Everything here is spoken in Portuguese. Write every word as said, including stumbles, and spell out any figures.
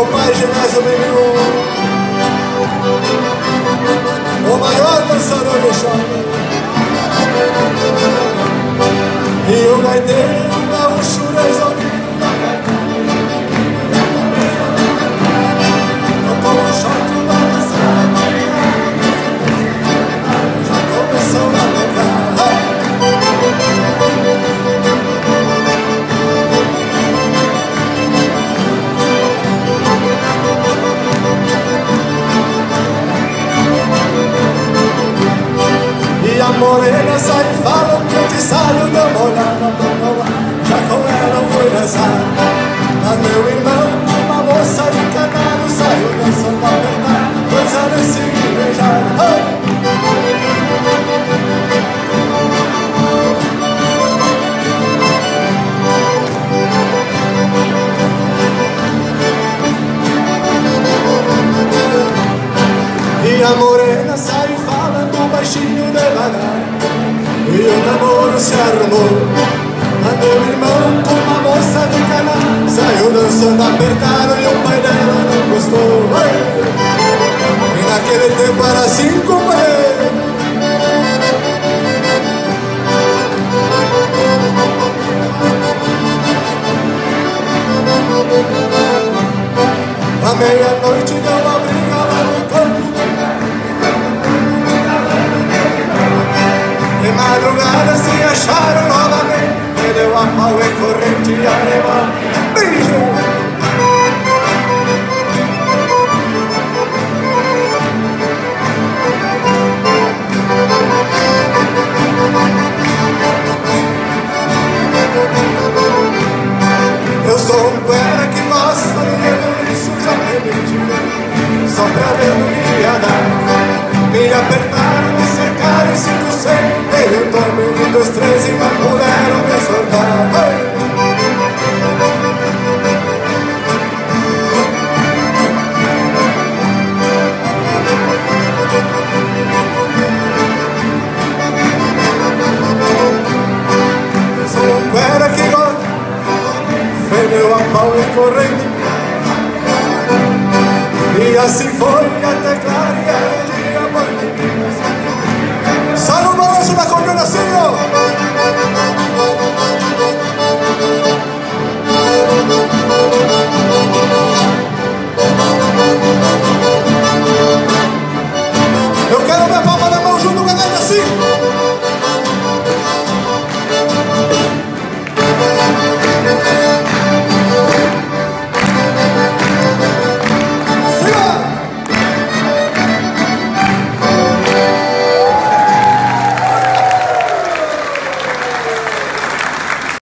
meu pai Genésio Menino, o maior dançador de chão. E o gaiteiro gaúcho resolvido tocou um shot da dançada, já começou a tocar. E a morena sai e fala que eu te saio da molhada pra não, já com ela foi dançar. Mas meu irmão, uma moça de canado, saiu dançando a verdade, pois ela se beijar. E a morena sai falando baixinho devagar, e o namoro se arrumou. Mas meu irmão com uma moça de cana saiu dançando apertado e o pai dela não gostou. E naquele tempo era assim, companheiro. A meia-noite